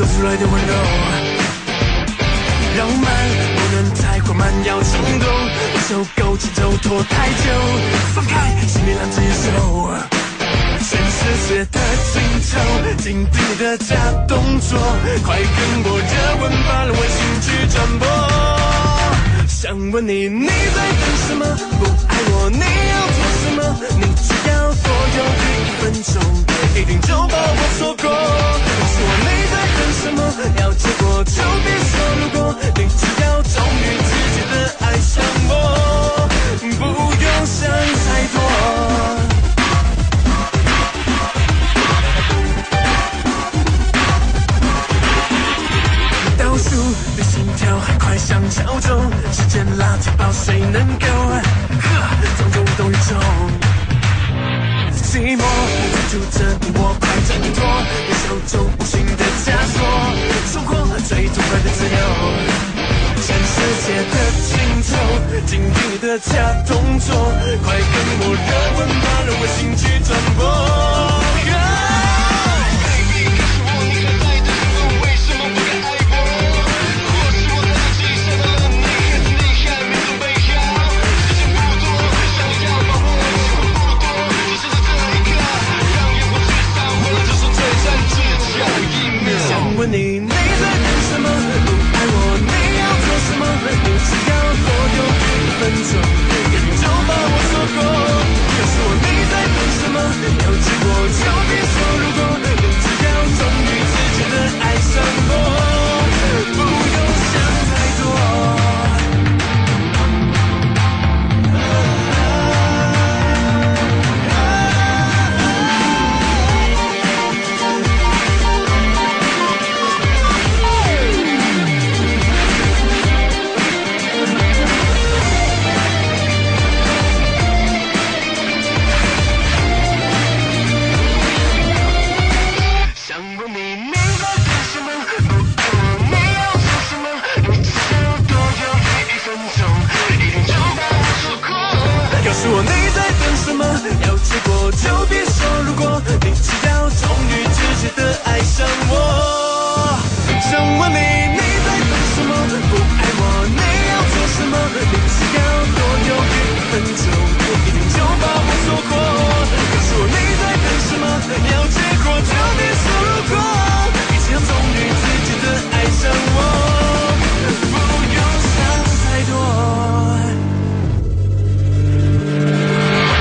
走出来的温柔。浪漫不能太过慢，要冲动，把手勾起头拖太久，放开心里浪子野兽。全世界的尽头，紧逼你的假动作，快跟我热吻吧，让我心去转播。想问你，你在等什么？不爱我，你要做什么？你只要多犹豫1分钟，一定就把我错过。说你在等什么？要结果就别说如果，你只要忠于自己的爱上我，不用想太多。倒数比心跳还快，像敲钟，时间拉提包，谁能够总动动宇宙？寂寞追逐着你，我快挣脱，你手中无形的枷锁，收获最痛快的自由。全世界的尽头，紧逼你的假动作，快跟我热吻吧，让我心去转播。想问你，你在等什么？不爱我，你要做什么？你只要多犹豫1分钟。